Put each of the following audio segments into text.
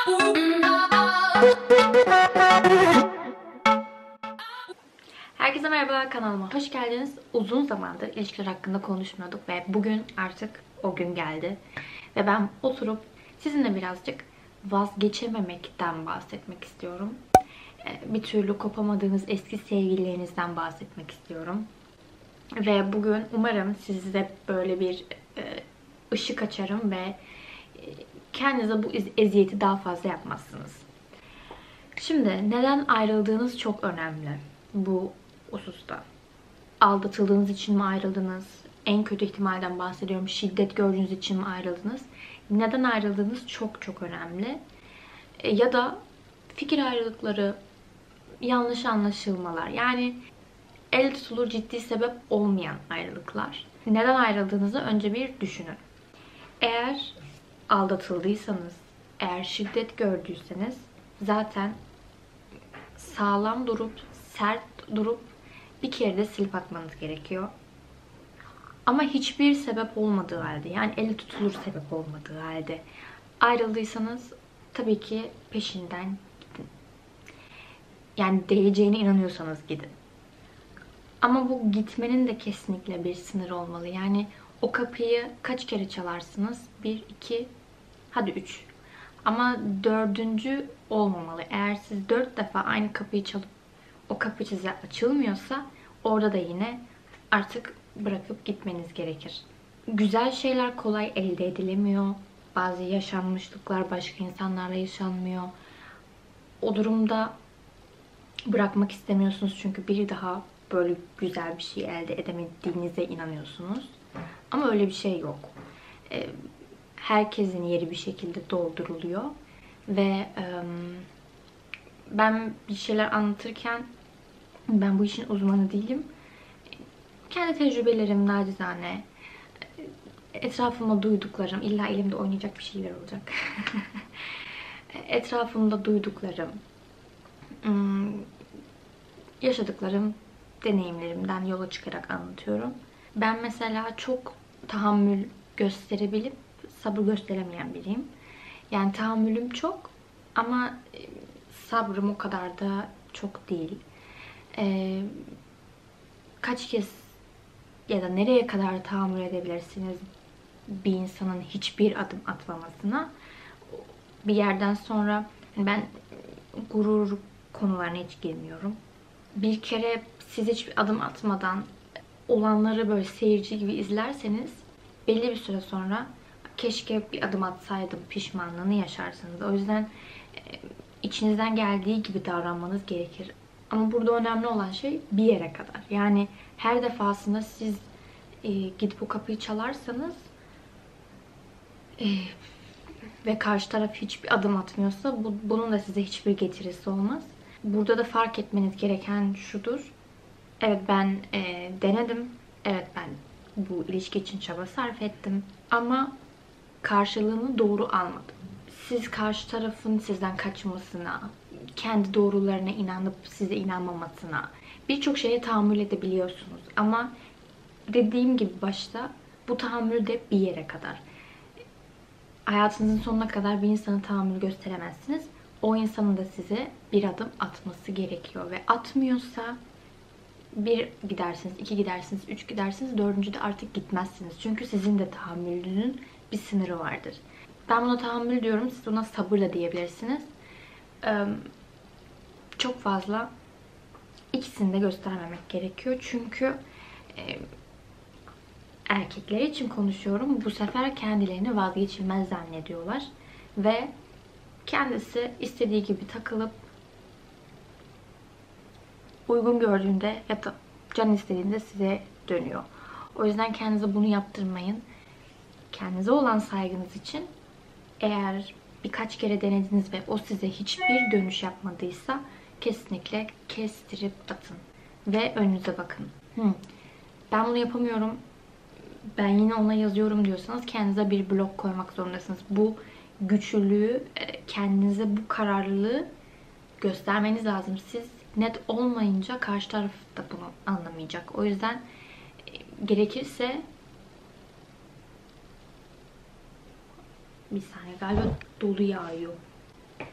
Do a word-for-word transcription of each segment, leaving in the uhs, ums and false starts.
Herkese merhaba, kanalıma hoş geldiniz. Uzun zamandır ilişkiler hakkında konuşmuyorduk ve bugün artık o gün geldi. Ve ben oturup sizinle birazcık vazgeçememekten bahsetmek istiyorum. Bir türlü kopamadığınız eski sevgililerinizden bahsetmek istiyorum. Ve bugün umarım size böyle bir ışık açarım ve kendinize bu eziyeti daha fazla yapmazsınız. Şimdi neden ayrıldığınız çok önemli bu hususta. Aldatıldığınız için mi ayrıldınız? En kötü ihtimalden bahsediyorum. Şiddet gördüğünüz için mi ayrıldınız? Neden ayrıldığınız çok çok önemli. Ya da fikir ayrılıkları, yanlış anlaşılmalar. Yani el tutulur ciddi sebep olmayan ayrılıklar. Neden ayrıldığınızı önce bir düşünün. Eğer aldatıldıysanız, eğer şiddet gördüyseniz zaten sağlam durup, sert durup bir kere de silip atmanız gerekiyor. Ama hiçbir sebep olmadığı halde, yani eli tutulur sebep olmadığı halde ayrıldıysanız tabii ki peşinden gidin. Yani değeceğine inanıyorsanız gidin. Ama bu gitmenin de kesinlikle bir sınır olmalı. Yani o kapıyı kaç kere çalarsınız? Bir, iki, hadi üç. Ama dördüncü olmamalı. Eğer siz dört defa aynı kapıyı çalıp o kapı size açılmıyorsa orada da yine artık bırakıp gitmeniz gerekir. Güzel şeyler kolay elde edilemiyor. Bazı yaşanmışlıklar başka insanlarla yaşanmıyor. O durumda bırakmak istemiyorsunuz çünkü bir daha böyle güzel bir şey elde edemediğinize inanıyorsunuz. Ama öyle bir şey yok. Herkesin yeri bir şekilde dolduruluyor. Ve ben bir şeyler anlatırken ben bu işin uzmanı değilim. Kendi tecrübelerim nacizane, etrafımda duyduklarım, illa elimde oynayacak bir şeyler olacak. Etrafımda duyduklarım, yaşadıklarım, deneyimlerimden yola çıkarak anlatıyorum. Ben mesela çok tahammül gösterebilip sabır gösteremeyen biriyim. Yani tahammülüm çok ama sabrım o kadar da çok değil. Ee, kaç kez ya da nereye kadar tahammül edebilirsiniz bir insanın hiçbir adım atmamasına? Bir yerden sonra ben gurur konularına hiç girmiyorum. Bir kere siz hiçbir adım atmadan olanları böyle seyirci gibi izlerseniz belli bir süre sonra keşke bir adım atsaydım pişmanlığını yaşarsınız. O yüzden içinizden geldiği gibi davranmanız gerekir. Ama burada önemli olan şey bir yere kadar. Yani her defasında siz e, gidip o kapıyı çalarsanız e, ve karşı taraf hiçbir adım atmıyorsa bu, bunun da size hiçbir getirisi olmaz. Burada da fark etmeniz gereken şudur. Evet ben e, denedim. Evet ben bu ilişki için çaba sarf ettim. Ama karşılığını doğru almadım. Siz karşı tarafın sizden kaçmasına, kendi doğrularına inanıp size inanmamasına, birçok şeye tahammül edebiliyorsunuz. Ama dediğim gibi başta bu tahammül de bir yere kadar. Hayatınızın sonuna kadar bir insana tahammül gösteremezsiniz. O insanın da size bir adım atması gerekiyor. Ve atmıyorsa bir gidersiniz, iki gidersiniz, üç gidersiniz, dördüncü de artık gitmezsiniz. Çünkü sizin de tahammülünün bir sınırı vardır. Ben buna tahammül diyorum, siz buna sabır da diyebilirsiniz. Ee, çok fazla ikisini de göstermemek gerekiyor. Çünkü e, erkekler için konuşuyorum. Bu sefer kendilerini vazgeçilmez zannediyorlar. Ve kendisi istediği gibi takılıp uygun gördüğünde ya da can istediğinde size dönüyor. O yüzden kendinize bunu yaptırmayın. Kendinize olan saygınız için eğer birkaç kere denediniz ve o size hiçbir dönüş yapmadıysa kesinlikle kestirip atın. Ve önünüze bakın. Hmm, ben bunu yapamıyorum, ben yine ona yazıyorum diyorsanız kendinize bir blok koymak zorundasınız. Bu güçlülüğü, kendinize bu kararlılığı göstermeniz lazım. Siz net olmayınca karşı taraf da bunu anlamayacak. O yüzden gerekirse bir saniye, galiba dolu yağıyor.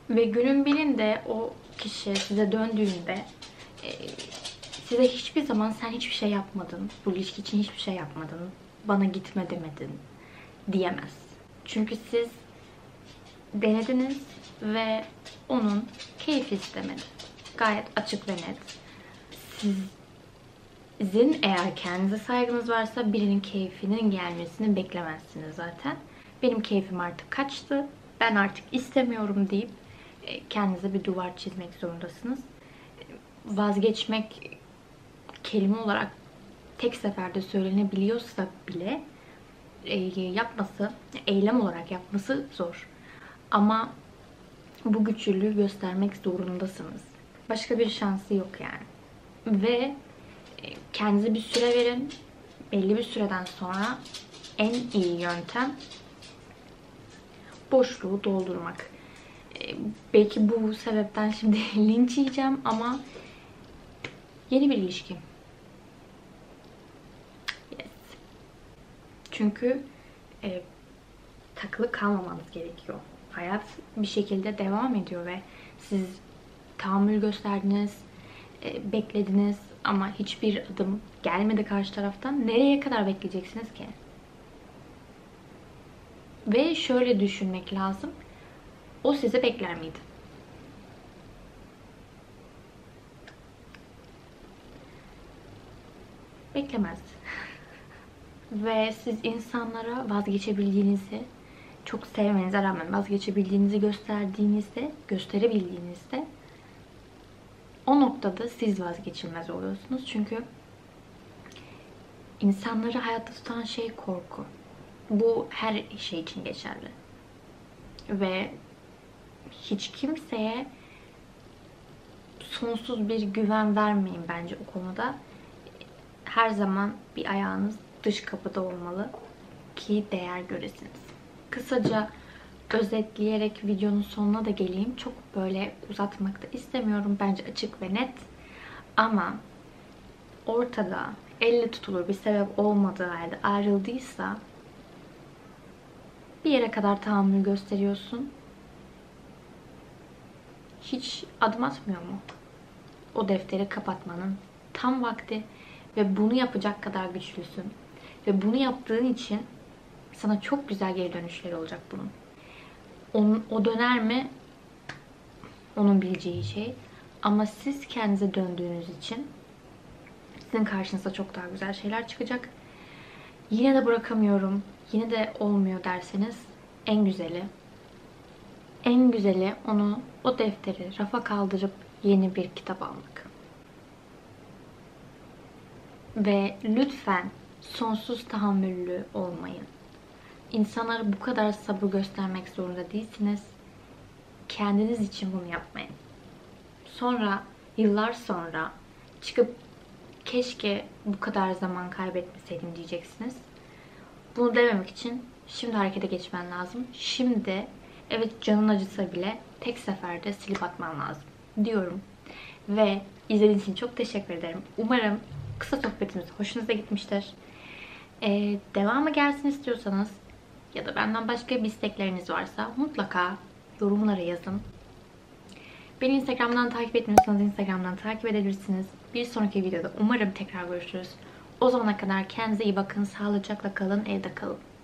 Ve günün birinde o kişi size döndüğünde e, size hiçbir zaman sen hiçbir şey yapmadın, bu ilişki için hiçbir şey yapmadın, bana gitme demedin diyemez. Çünkü siz denediniz ve onun keyfi istemedi. Gayet açık ve net. Sizin eğer kendinize saygınız varsa birinin keyfinin gelmesini beklemezsiniz zaten. Benim keyfim artık kaçtı, ben artık istemiyorum deyip kendinize bir duvar çizmek zorundasınız. Vazgeçmek kelime olarak tek seferde söylenebiliyorsa bile yapması, eylem olarak yapması zor. Ama bu güçlülüğü göstermek zorundasınız. Başka bir şansı yok yani. Ve kendinize bir süre verin. Belli bir süreden sonra en iyi yöntem boşluğu doldurmak. Belki bu sebepten şimdi linç yiyeceğim ama yeni bir ilişki. Yes. Çünkü e, takılı kalmamanız gerekiyor. Hayat bir şekilde devam ediyor ve siz tahammül gösterdiniz, e, beklediniz ama hiçbir adım gelmedi karşı taraftan. Nereye kadar bekleyeceksiniz ki? Ve şöyle düşünmek lazım. O sizi bekler miydi? Beklemez. Ve siz insanlara vazgeçebildiğinizi, çok sevmenize rağmen vazgeçebildiğinizi gösterdiğinizde, gösterebildiğinizde o noktada siz vazgeçilmez oluyorsunuz. Çünkü insanları hayatta tutan şey korku. Bu her şey için geçerli. Ve hiç kimseye sonsuz bir güven vermeyin bence o konuda. Her zaman bir ayağınız dış kapıda olmalı ki değer göresiniz. Kısaca özetleyerek videonun sonuna da geleyim. Çok böyle uzatmak da istemiyorum. Bence açık ve net. Ama ortada elle tutulur bir sebep olmadığı halde ayrıldıysa bir yere kadar tahammül gösteriyorsun. Hiç adım atmıyor mu? O defteri kapatmanın tam vakti ve bunu yapacak kadar güçlüsün. Ve bunu yaptığın için sana çok güzel geri dönüşleri olacak bunun. Onun, o döner mi? Onun bileceği şey. Ama siz kendinize döndüğünüz için sizin karşınıza çok daha güzel şeyler çıkacak. Yine de bırakamıyorum, yine de olmuyor derseniz en güzeli, en güzeli onu, o defteri rafa kaldırıp yeni bir kitap almak. Ve lütfen sonsuz tahammüllü olmayın. İnsanlara bu kadar sabır göstermek zorunda değilsiniz. Kendiniz için bunu yapmayın. Sonra, yıllar sonra çıkıp keşke bu kadar zaman kaybetmeseydim diyeceksiniz. Bunu dememek için şimdi harekete geçmen lazım. Şimdi evet canın acısa bile tek seferde silip atman lazım diyorum. Ve izlediğiniz için çok teşekkür ederim. Umarım kısa sohbetimiz hoşunuza gitmiştir. Ee, devamı gelsin istiyorsanız ya da benden başka bir istekleriniz varsa mutlaka yorumlara yazın. Beni Instagram'dan takip etmiyorsanız Instagram'dan takip edebilirsiniz. Bir sonraki videoda umarım tekrar görüşürüz. O zamana kadar kendinize iyi bakın, sağlıcakla kalın, evde kalın.